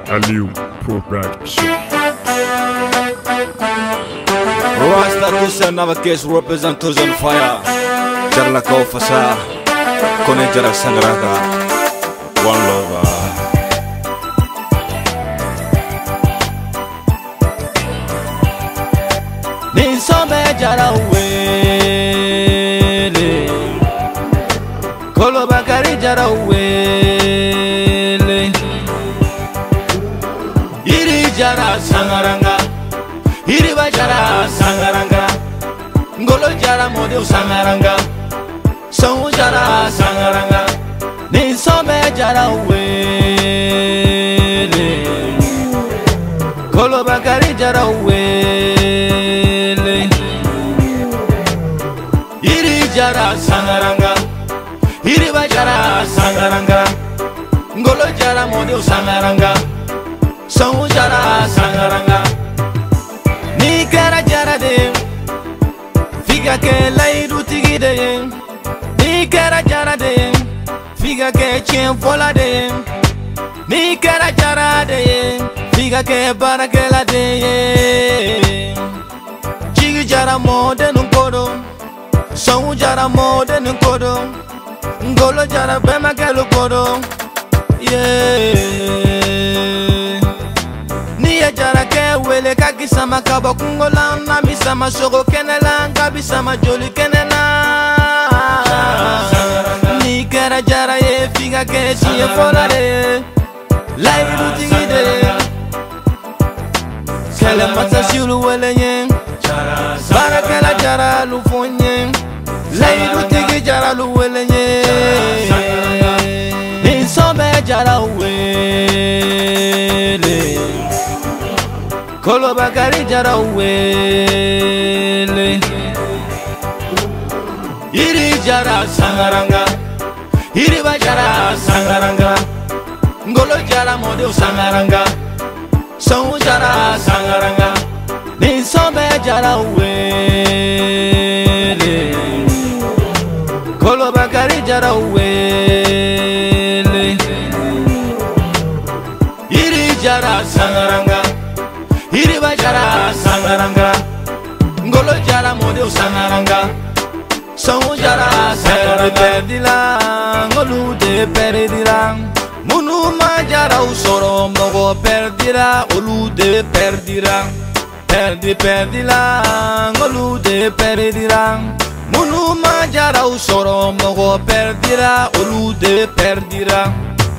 Aliou Production. Rasta Tusa Navakes representers on fire. Jarla Kaufasa, Kone Jara Sangraka, One Lover. Ninsobe Jara Wele, Kolo Bakari Jara Wele, Iri Jara Sangaranga, Iri Bajara Sangaranga, Ngolo Jara Model Sangaranga, Son Jara Sangaranga, Ninsobe Jara Wele, Kolo Bakari Jara Wele, Iri Jara Sangaranga, Iri Bajara Sangaranga, Ngolo Jara Model Sangaranga, Son Jara Sangaranga. Ni kera jara de, figa ke laidu tigi de, ni kera jara de, figa ke chien fola de, ni kera jara de, figa ke barakela de. Chigi jara mode nunkodo, son jara mode nunkodo, ngolo jara bema ke lukodo, yeah. Jara ke wele kaki sama kaba kungola na misama shogo kenela ngabi sama joli kenela ni kera jara ye figa ke siye folare laidu tigide kele mata shulu wele nye barakela jara lu fonye laidu tigi jara lu wele nye ninsobe jara wele Kolo Bakari Jara Wele, Iri Jara Sangaranga, Iri Bajara Sangaranga, Ngolo Jara Model Sangaranga, Son Jara Sangaranga, Ninsobe Jara Wele, Kolo Bakari Jara Wele, Iri Jara Sangaranga, Iri Bajara Sangaranga, Ngolo Jara Model Sangaranga, Son Jara Sangaranga. Perdila, Ngolu de perdila, Munu Majara Usoro Mogo perdira, Olu de perdira, perdila, Ngolu de perdira, Munu Majara Usoro Mogo perdira, Olu de perdira,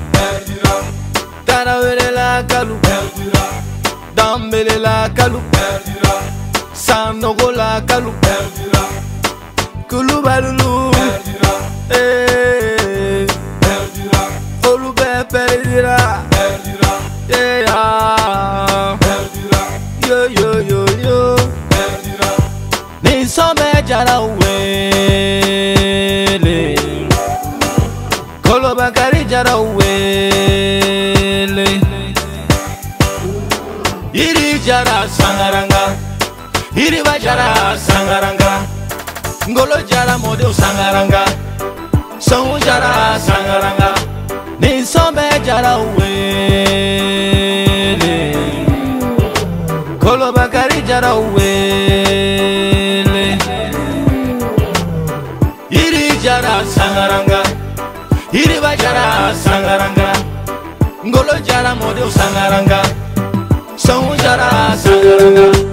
Tarawele la Kalu perdira. Dambele la kalu perdira, Sanogo la kalu perdira, Kulubalulu perdira, perdira, Olube perdira, yeah, perdira, yo, perdira, Ninsobe Jara Wele, Kolo Bakari Jara Wele, Iri Jara Sangaranga, Iri Bajara Sangaranga, Ngolo Jara Model Sangaranga, Son Jara Sangaranga, Ninsobe Jara Wele, Kolo Bakari Jara Wele, Iri Jara Sangaranga, Iri Bajara Sangaranga, Ngolo Jara Model Sangaranga, Son Jara Sangaranga.